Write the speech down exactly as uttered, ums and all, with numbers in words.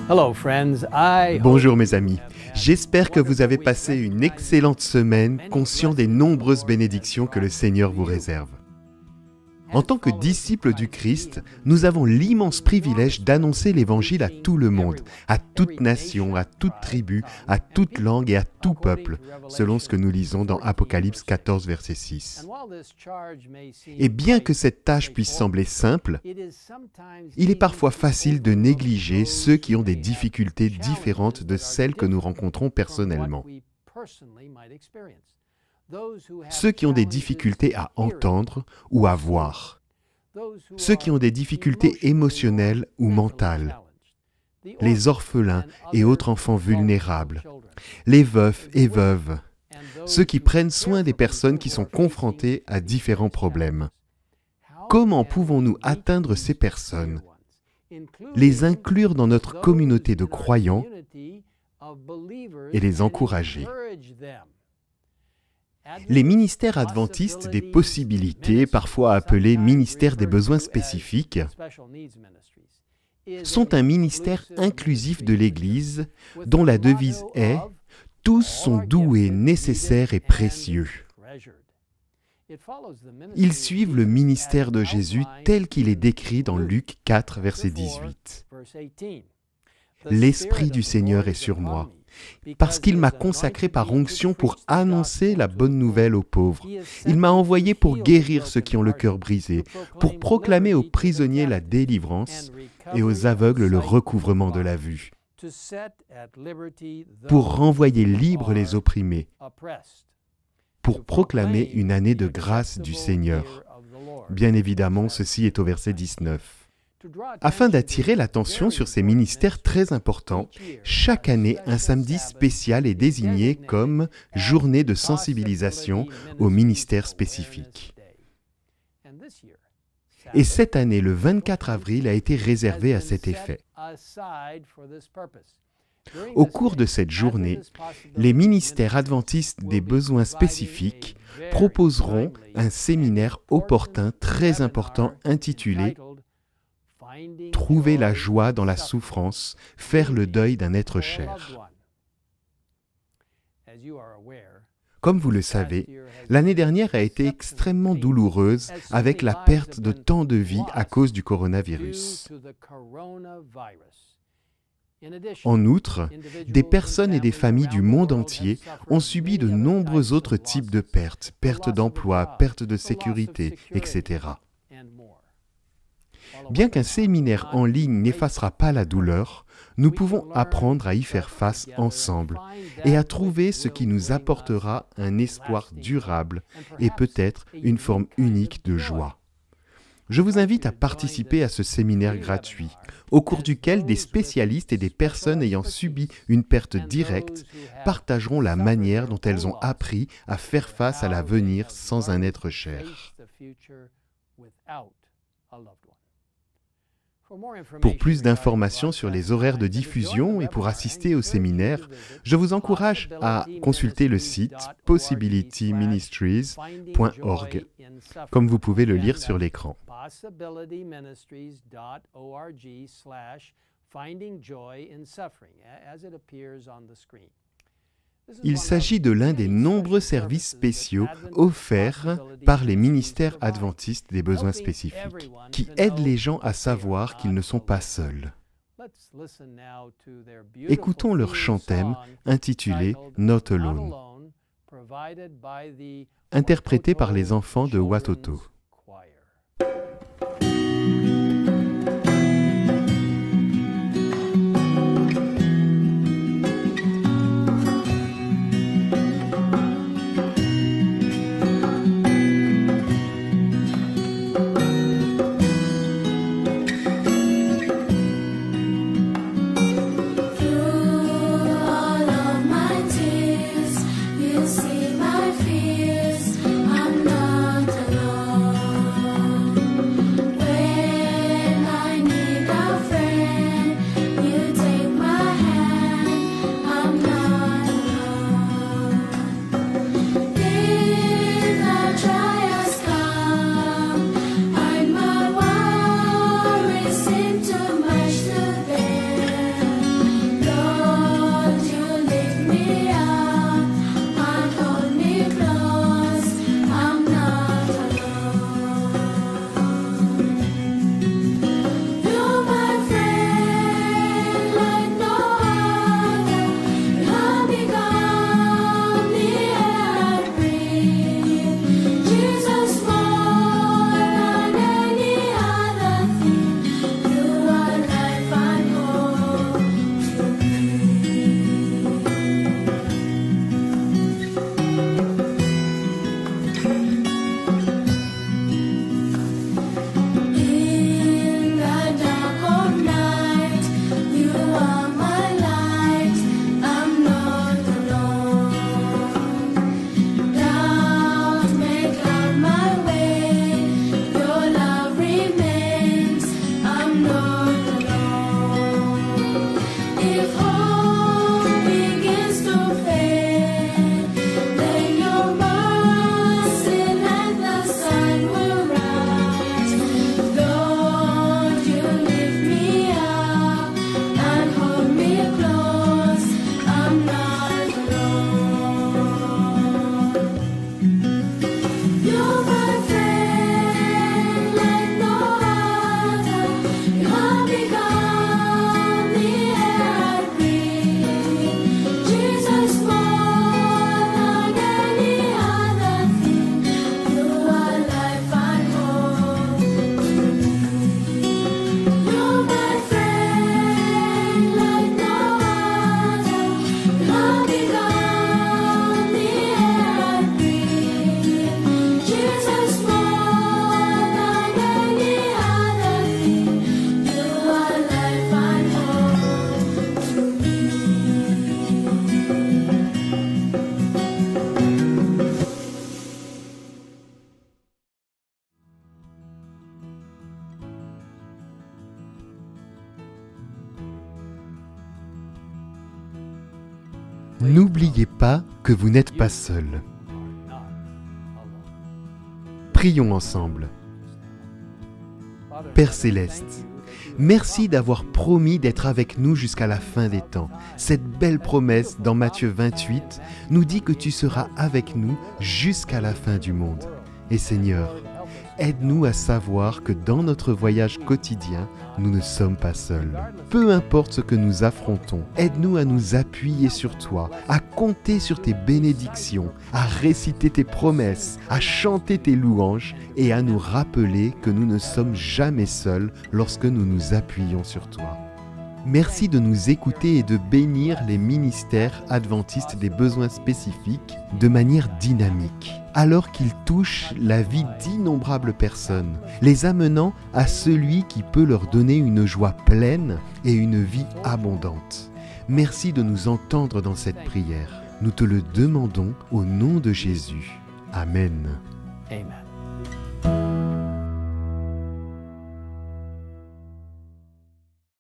Hello friends, I Bonjour mes amis, j'espère que vous avez passé une excellente semaine conscient des nombreuses bénédictions que le Seigneur vous réserve. En tant que disciples du Christ, nous avons l'immense privilège d'annoncer l'Évangile à tout le monde, à toute nation, à toute tribu, à toute langue et à tout peuple, selon ce que nous lisons dans Apocalypse quatorze, verset six. Et bien que cette tâche puisse sembler simple, il est parfois facile de négliger ceux qui ont des difficultés différentes de celles que nous rencontrons personnellement. Ceux qui ont des difficultés à entendre ou à voir. Ceux qui ont des difficultés émotionnelles ou mentales. Les orphelins et autres enfants vulnérables. Les veufs et veuves. Ceux qui prennent soin des personnes qui sont confrontées à différents problèmes. Comment pouvons-nous atteindre ces personnes? Les inclure dans notre communauté de croyants et les encourager. Les ministères adventistes des possibilités, parfois appelés ministères des besoins spécifiques, sont un ministère inclusif de l'Église dont la devise est « Tous sont doués, nécessaires et précieux ». Ils suivent le ministère de Jésus tel qu'il est décrit dans Luc quatre, verset dix-huit. « L'Esprit du Seigneur est sur moi. » Parce qu'il m'a consacré par onction pour annoncer la bonne nouvelle aux pauvres. Il m'a envoyé pour guérir ceux qui ont le cœur brisé, pour proclamer aux prisonniers la délivrance et aux aveugles le recouvrement de la vue, pour renvoyer libres les opprimés, pour proclamer une année de grâce du Seigneur. Bien évidemment, ceci est au verset dix-neuf. Afin d'attirer l'attention sur ces ministères très importants, chaque année, un samedi spécial est désigné comme journée de sensibilisation aux ministères spécifiques. Et cette année, le vingt-quatre avril, a été réservé à cet effet. Au cours de cette journée, les ministères adventistes des besoins spécifiques proposeront un séminaire opportun très important intitulé « Trouver la joie dans la souffrance, faire le deuil d'un être cher ». Comme vous le savez, l'année dernière a été extrêmement douloureuse avec la perte de tant de vies à cause du coronavirus. En outre, des personnes et des familles du monde entier ont subi de nombreux autres types de pertes, pertes d'emploi, pertes de sécurité, et cetera. Bien qu'un séminaire en ligne n'effacera pas la douleur, nous pouvons apprendre à y faire face ensemble et à trouver ce qui nous apportera un espoir durable et peut-être une forme unique de joie. Je vous invite à participer à ce séminaire gratuit, au cours duquel des spécialistes et des personnes ayant subi une perte directe partageront la manière dont elles ont appris à faire face à l'avenir sans un être cher. Pour plus d'informations sur les horaires de diffusion et pour assister au séminaire, je vous encourage à consulter le site possibility ministries point org, comme vous pouvez le lire sur l'écran. Il s'agit de l'un des nombreux services spéciaux offerts par les ministères adventistes des besoins spécifiques, qui aident les gens à savoir qu'ils ne sont pas seuls. Écoutons leur chant-thème intitulé « Not Alone », interprété par les enfants de Watoto. See my fears, I'm not alone. N'oubliez pas que vous n'êtes pas seul. Prions ensemble. Père Céleste, merci d'avoir promis d'être avec nous jusqu'à la fin des temps. Cette belle promesse dans Matthieu vingt-huit nous dit que tu seras avec nous jusqu'à la fin du monde. Et Seigneur, aide-nous à savoir que dans notre voyage quotidien, nous ne sommes pas seuls. Peu importe ce que nous affrontons, aide-nous à nous appuyer sur toi, à compter sur tes bénédictions, à réciter tes promesses, à chanter tes louanges et à nous rappeler que nous ne sommes jamais seuls lorsque nous nous appuyons sur toi. Merci de nous écouter et de bénir les ministères adventistes des besoins spécifiques de manière dynamique, alors qu'ils touchent la vie d'innombrables personnes, les amenant à celui qui peut leur donner une joie pleine et une vie abondante. Merci de nous entendre dans cette prière. Nous te le demandons au nom de Jésus. Amen. Amen.